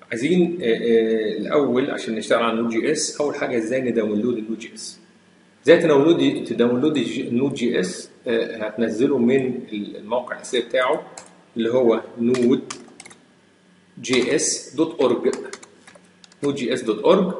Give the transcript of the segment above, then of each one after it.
عايزين الاول عشان نشتغل على النود جي اس، اول حاجه ازاي نداونلود النود جي اس. ازاي تداونلود النود جي اس؟ هتنزله من الموقع الاساسي بتاعه اللي هو node.js.org. node.js.org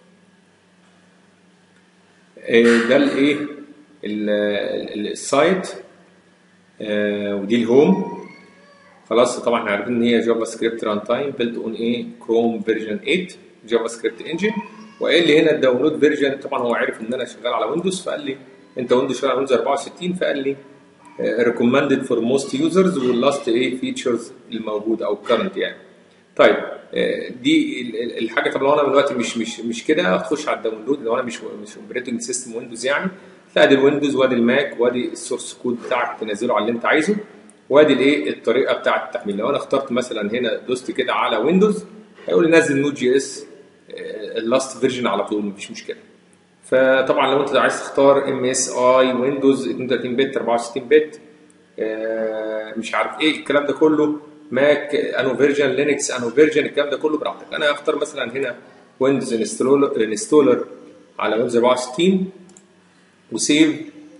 ده الايه السايت، ودي الهوم. خلاص طبعا احنا عارفين ان هي جافا سكريبت ران تايم بيلت اون كروم فيرجن 8 جافا سكريبت انجن. وقال لي هنا الداونلود فيرجن، طبعا هو عارف ان انا شغال على ويندوز، فقال لي انت ويندوز شغال على ويندوز 64، فقال لي recommended for most users واللاست فيتشرز الموجود او current يعني. طيب دي الحاجه. طب لو انا دلوقتي مش كده، هتخش على الداونلود لو انا مش اوبريتنج سيستم ويندوز يعني، تلاقي دي الويندوز وادي الماك وادي السورس كود بتاعك تنزله على اللي انت عايزه، وادي الطريقه بتاعه التحميل. لو انا اخترت مثلا هنا دوست كده على ويندوز، هيقول لي نزل نود جي اس اللاست فيرجن على طول، مفيش مشكله. فطبعا لو انت عايز تختار ام اس اي ويندوز 32 بت 64 بت مش عارف ايه الكلام ده كله، ماك انو فيرجن، لينكس انو فيرجن، الكلام ده كله براحتك. انا هختار مثلا هنا ويندوز انستولر على ويندوز 64 وسيف،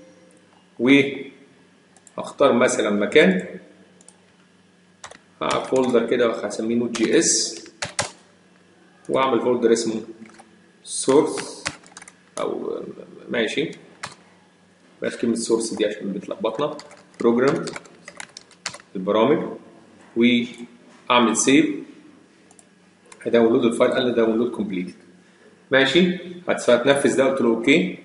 وهختار مثلا مكان فولدر كده هسميه نود جي اس، واعمل فولدر اسمه سورس او ماشي بلاش كلمه سورس دي عشان بتلخبطنا، بروجرام البرامج، واعمل سيف. هداونلود الفايل، قال لي داونلود كومبليت. ماشي هتنفذ ده، قلت له اوكي.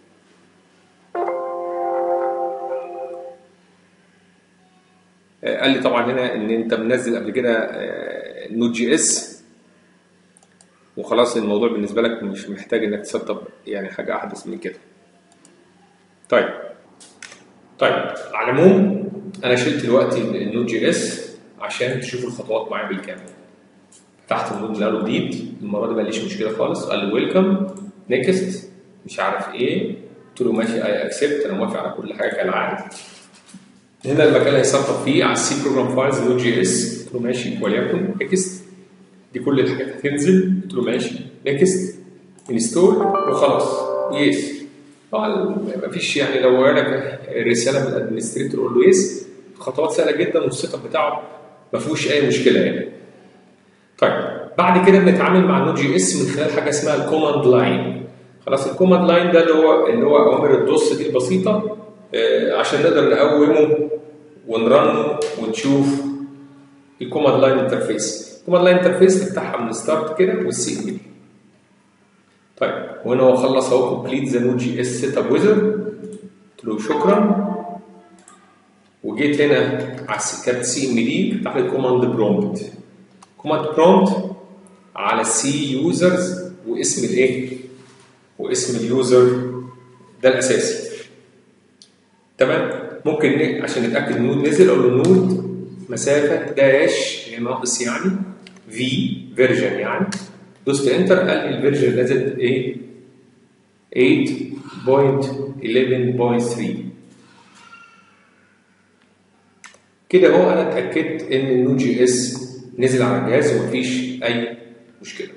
قال لي طبعا هنا ان انت منزل قبل كده نود جي اس وخلاص، الموضوع بالنسبه لك مش محتاج انك تسطب يعني حاجه احدث من كده. طيب على العموم انا شلت دلوقتي النود جي اس عشان تشوفوا الخطوات معايا بالكامل. فتحت النود من اول جديد، المره دي ماليش مشكله خالص. قال لي ويلكم نيكست مش عارف ايه، قلت له ماشي اي اكسبت، انا موافق على كل حاجه كالعاده. هنا المكان اللي هيسطب فيه على السي بروجرام فايلز نود جي اس، قلت له ماشي وليكن نيكست. دي كل الحاجات هتنزل، قلت له ماشي نيكست انستول وخلاص يس. طبعا مفيش يعني، لو لك الرساله من الادمنستريتور قول له يس، خطوات سهله جدا والسيت اب بتاعه ما فيهوش اي مشكله يعني. طيب بعد كده بنتعامل مع النود جي اس من خلال حاجه اسمها الكوماند لاين. خلاص الكوماند لاين ده اللي هو اوامر الدوس دي البسيطه عشان نقدر نقومه ونرنه ونشوف الكوماند لاين انترفيس. الكوماند لاين انترفيس تفتحها من ستارت كده والسي ام دي. طيب وهنا هو خلص اهو كومبليت ذا نود جي اس سيت اب ويزرد، قلت له شكرا. وجيت هنا على كانت سي ام دي فتح لي كوماند برومبت. كوماند برومبت على سي يوزرز واسم واسم اليوزر ده الاساسي. تمام. ممكن عشان نتاكد النود نزل اقول له نود مسافه داش ناقص يعني في فيرجن يعني، دوست انتر قال لي الفيرجن نزلت 8.11.3. كده اهو انا اتاكدت ان النود جي اس نزل على الجهاز ومفيش اي مشكله.